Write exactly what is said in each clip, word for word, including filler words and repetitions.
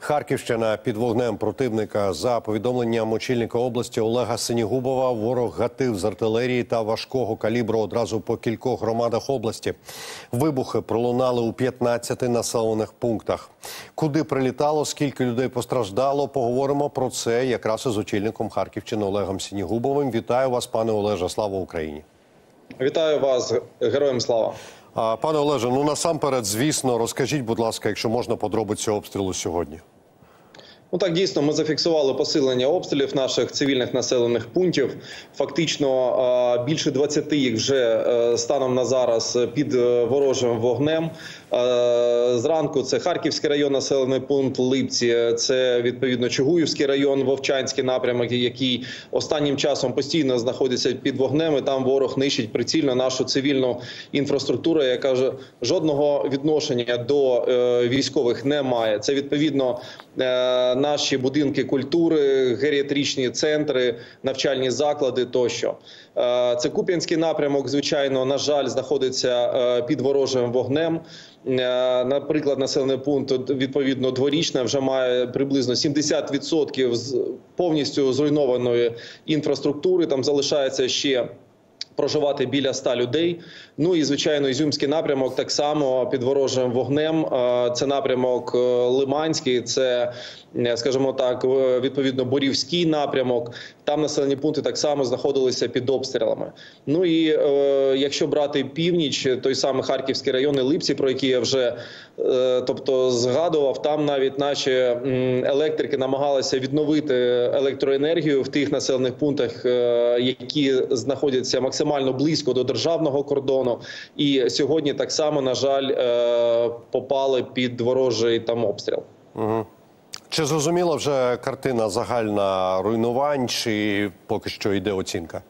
Харківщина під вогнем противника. За повідомленням очільника області Олега Синігубова, ворог гатив з артилерії та важкого калібру одразу по кількох громадах області. Вибухи пролунали у п'ятнадцяти населених пунктах. Куди прилітало, скільки людей постраждало, поговоримо про це якраз із очільником Харківщини Олегом Синігубовим. Вітаю вас, пане Олеже, слава Україні! Вітаю вас, героям слава! Пане Олеже, ну насамперед, звісно, розкажіть, будь ласка, якщо можна, подробиці обстрілу сьогодні. Ну так, дійсно, ми зафіксували посилення обстрілів наших цивільних населених пунктів. Фактично, більше двадцяти їх вже станом на зараз під ворожим вогнем. Зранку це Харківський район, населений пункт Липці, це, відповідно, Чугуївський район, Вовчанський напрямок, який останнім часом постійно знаходиться під вогнем, і там ворог нищить прицільно нашу цивільну інфраструктуру, яка жодного відношення до військових не має. Це, відповідно, наші будинки культури, геріатричні центри, навчальні заклади тощо. Це Куп'янський напрямок, звичайно, на жаль, знаходиться під ворожим вогнем. Наприклад, населений пункт, відповідно, Дворічне вже має приблизно сімдесят відсотків повністю зруйнованої інфраструктури. Там залишається ще проживати біля ста людей. Ну і, звичайно, Ізюмський напрямок так само під ворожим вогнем. Це напрямок Лиманський, це, скажімо так, відповідно, Борівський напрямок. Там населені пункти так само знаходилися під обстрілами. Ну і е, якщо брати північ, той самий Харківський район і Липці, про які я вже е, тобто, згадував, там навіть наші електрики намагалися відновити електроенергію в тих населених пунктах, е, які знаходяться максимально близько до державного кордону. І сьогодні так само, на жаль, е, попали під ворожий там обстріл. Угу. Чи зрозуміла вже картина загальна руйнувань, чи поки що йде оцінка?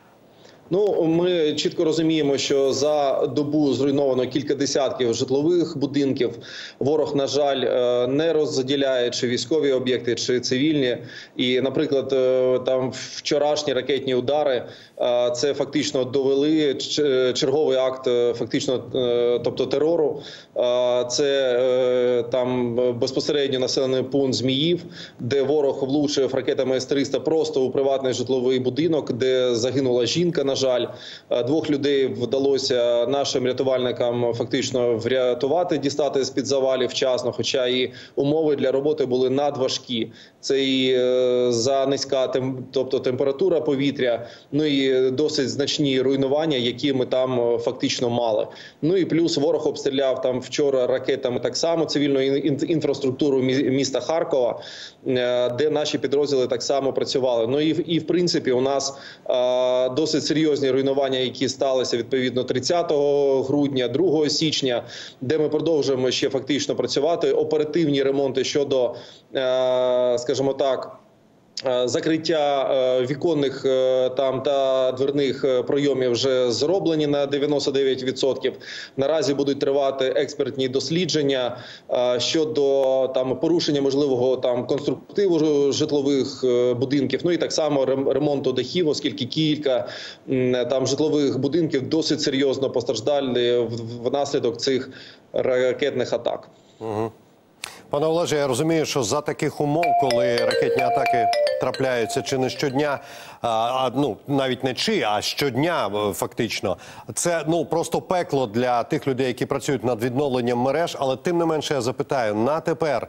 Ну, ми чітко розуміємо, що за добу зруйновано кілька десятків житлових будинків. Ворог, на жаль, не розділяє чи військові об'єкти, чи цивільні. І, наприклад, там вчорашні ракетні удари, це фактично довели черговий акт фактично, тобто терору. Це там безпосередньо населений пункт Зміїв, де ворог влучив ракетами С триста просто у приватний житловий будинок, де загинула жінка, на жаль. Двох людей вдалося нашим рятувальникам фактично врятувати, дістати з-під завалів вчасно, хоча і умови для роботи були надважкі. Це і за низька тобто температура повітря, ну і досить значні руйнування, які ми там фактично мали. Ну і плюс ворог обстріляв там вчора ракетами так само цивільну інфраструктуру міста Харкова, де наші підрозділи так само працювали. Ну і, і в принципі у нас а, досить серйозні руйнування, які сталися відповідно тридцятого грудня, другого січня, де ми продовжуємо ще фактично працювати. Оперативні ремонти щодо, а, скажімо так, закриття віконних там та дверних пройомів вже зроблені на дев'яносто дев'ять відсотків. Наразі будуть тривати експертні дослідження щодо там порушення можливого там конструктиву житлових будинків. Ну і так само ремонту дахів, оскільки кілька там житлових будинків досить серйозно постраждали внаслідок цих ракетних атак. Угу. Пане Олеже, я розумію, що за таких умов, коли ракетні атаки трапляються чи не щодня, а, ну, навіть не чи, а щодня фактично, це ну, просто пекло для тих людей, які працюють над відновленням мереж, але тим не менше я запитаю, на тепер,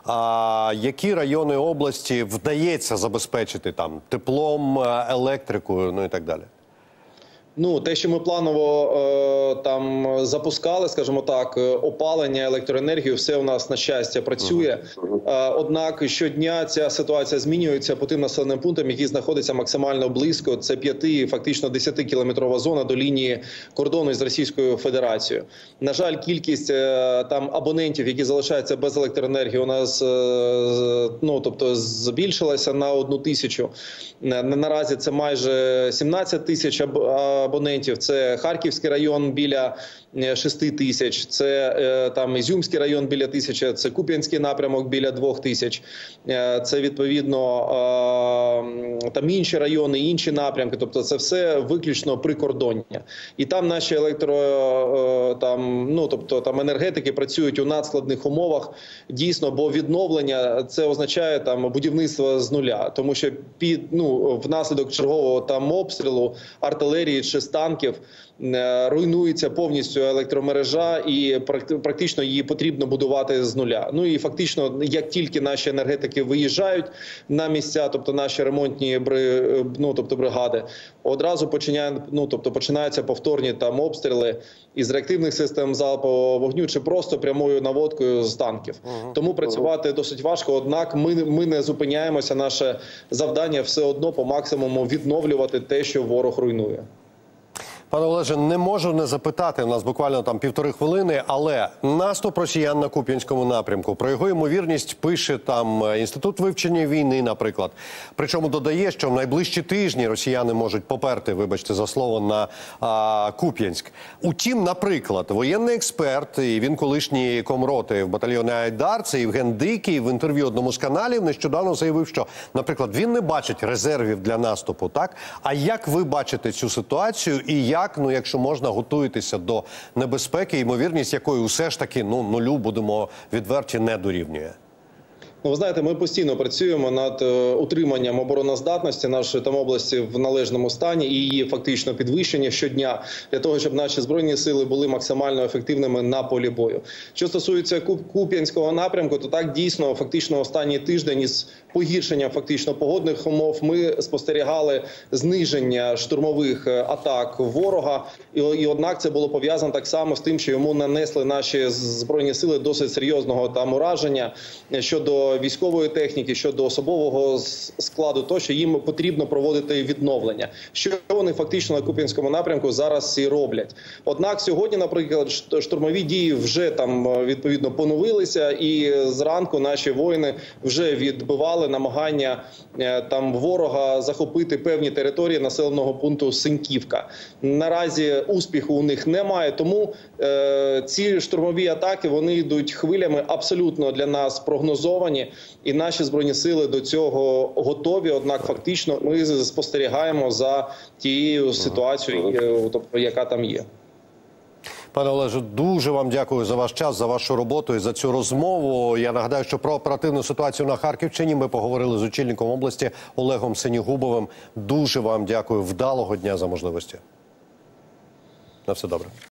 а, які райони області вдається забезпечити там теплом, електрикою, ну і так далі? Ну, те, що ми планово е, там запускали, скажімо так, опалення, електроенергію, все у нас, на щастя, працює. Е, однак щодня ця ситуація змінюється по тим населеним пунктам, які знаходяться максимально близько. Це п'яти, фактично десятикілометрова зона до лінії кордону з Російською Федерацією. На жаль, кількість е, там абонентів, які залишаються без електроенергії, у нас е, ну, тобто, збільшилася на одну тисячу. Наразі це майже сімнадцять тисяч абонентів. абонентів. Це Харківський район біля шести тисяч, це е, там Ізюмський район біля тисячі, це Куп'янський напрямок біля двох тисяч. Е, це відповідно е, там інші райони, інші напрямки. Тобто це все виключно прикордоння. І там наші електро е, там, ну тобто там енергетики працюють у надскладних умовах. Дійсно, бо відновлення це означає там будівництво з нуля, тому що під ну внаслідок чергового там обстрілу артилерії чи з танків е, руйнується повністю електромережа і практично її потрібно будувати з нуля. Ну і фактично, як тільки наші енергетики виїжджають на місця, тобто наші ремонтні бри, ну, тобто бригади, одразу починає, ну, тобто починаються повторні там обстріли із реактивних систем залпового вогню чи просто прямою наводкою з танків. Угу. Тому працювати досить важко, однак ми, ми не зупиняємося. Наше завдання все одно по максимуму відновлювати те, що ворог руйнує. Пане Олеже, не можу не запитати, у нас буквально там півтори хвилини, але наступ росіян на Куп'янському напрямку, про його ймовірність пише там Інститут вивчення війни, наприклад. Причому додає, що в найближчі тижні росіяни можуть поперти, вибачте за слово, на а, Куп'янськ. Утім, наприклад, воєнний експерт, і він колишній комроти в батальйоні Айдар, це Євген Дикий, в інтерв'ю одному з каналів нещодавно заявив, що, наприклад, він не бачить резервів для наступу, так? А як ви бачите цю ситуацію і як Як, ну, якщо можна, готуєтеся до небезпеки, ймовірність якої усе ж таки, ну, нулю, будемо відверті, не дорівнює? Ну, ви знаєте, ми постійно працюємо над е, утриманням обороноздатності нашої там області в належному стані і її фактично підвищення щодня для того, щоб наші збройні сили були максимально ефективними на полі бою. Що стосується Куп Куп'янського напрямку, то так дійсно фактично останній тиждень із погіршенням фактично погодних умов ми спостерігали зниження штурмових атак ворога, і, і однак це було пов'язано так само з тим, що йому нанесли наші збройні сили досить серйозного там ураження щодо військової техніки, щодо особового складу, то що їм потрібно проводити відновлення. Що вони фактично на Куп'янському напрямку зараз і роблять. Однак сьогодні, наприклад, штурмові дії вже там відповідно поновилися, і зранку наші воїни вже відбивали намагання там ворога захопити певні території населеного пункту Синьківка. Наразі успіху у них немає, тому е, ці штурмові атаки вони йдуть хвилями, абсолютно для нас прогнозовані. І наші збройні сили до цього готові. Однак фактично ми спостерігаємо за тією ситуацією, тобто яка там є. Пане Олеже, дуже вам дякую за ваш час, за вашу роботу і за цю розмову. Я нагадаю, що про оперативну ситуацію на Харківщині ми поговорили з очільником області Олегом Синігубовим. Дуже вам дякую. Вдалого дня за можливості. На все добре.